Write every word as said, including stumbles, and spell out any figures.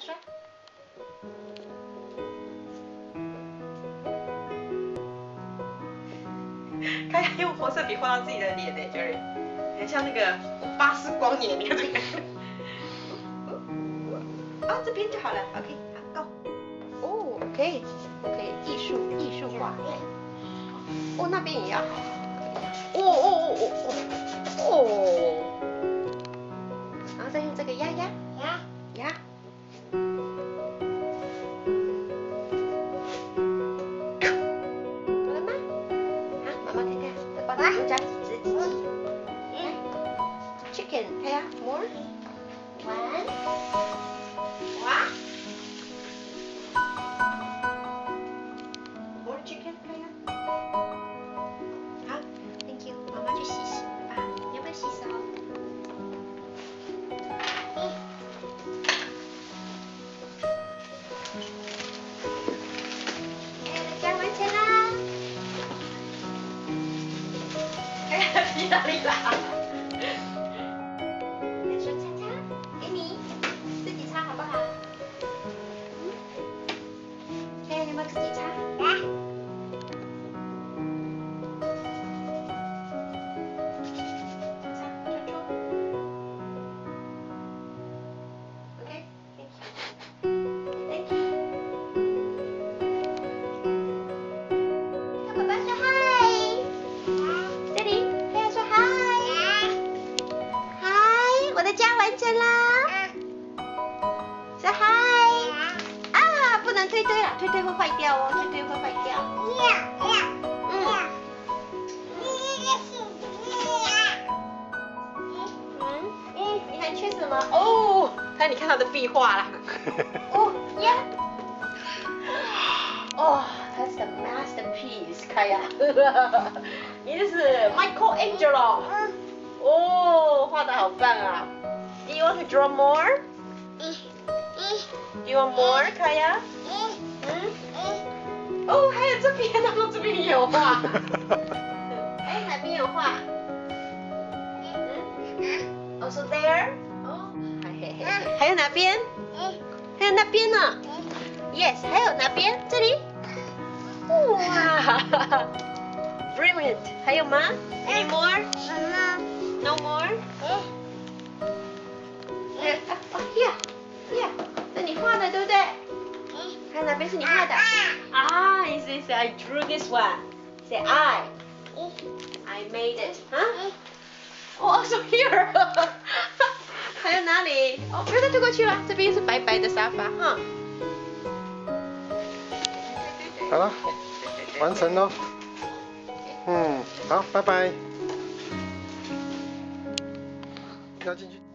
刷。他要用红色笔画到自己的脸呢 ，Jerry， 很像那个巴斯光年，你看这个。哦，这边就好了 ，OK， 好 ，Go。哦 ，OK， OK， 艺术艺术画。哦，那边也要。哦哦哦哦哦哦。然后再用这个压压压压。好了吗？好，妈妈看看，再帮你多加几只鸡鸡。来 ，Chicken， 看呀 ，More。One。哇。More chicken， 看呀。好 ，Thank you， 妈妈去洗洗吧，你要不要洗手？去哪里啦？再说擦擦，给你，自己擦好不好？嗯，看看有没有自己擦？来，擦，戳戳。OK，Thank you，Thank you。跟爸爸说嗨。这里。我的家完成啦！说嗨！啊，不能推推了，推推会坏掉哦，推推会坏掉。嗯。嗯嗯，你还缺什么？哦，看你看到的壁画啦。哦呀！哦，它是 masterpiece， 凯呀。你这是 Michelangelo。哦，画的好棒啊 ！Do you want to draw more? Do you want more, Kaya? 嗯。哦，还有这边，他说这边也有画。哎，哪边有画？嗯。Also there? 哦，嘿嘿嘿。还有哪边？还有那边呢 ？Yes， 还有哪边？这里。哇 ！Brilliant， 还有吗 ？Any more? No more? 哎，哦 ，here，here， 这你画的对不对？看哪边是你画的？啊 ，is this I drew this one? Say I. I made it. 啊？哦 ，so here. 还有哪里？哦，不要再推过去了，这边是白白的沙发，哈。 好了，完成喽。嗯，好，拜拜。要进去。